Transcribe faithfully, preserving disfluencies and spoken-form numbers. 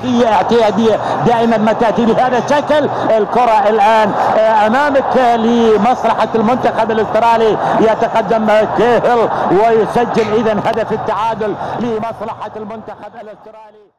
تكتيكية اعتيادية دائما ما تأتي بهذا الشكل. الكرة الآن أمامك لمصلحة المنتخب الأسترالي، يتقدم كيهل ويسجل إذا هدف التعادل لمصلحة المنتخب الأسترالي.